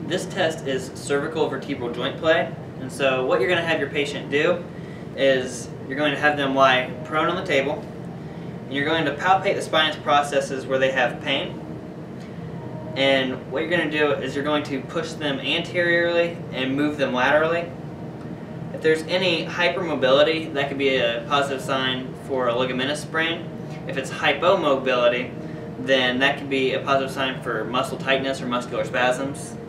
This test is cervical vertebral joint play, and so what you're going to have your patient do is you're going to have them lie prone on the table, and you're going to palpate the spinous processes where they have pain, and what you're going to do is you're going to push them anteriorly and move them laterally. If there's any hypermobility, that could be a positive sign for a ligamentous sprain. If it's hypomobility, then that could be a positive sign for muscle tightness or muscular spasms.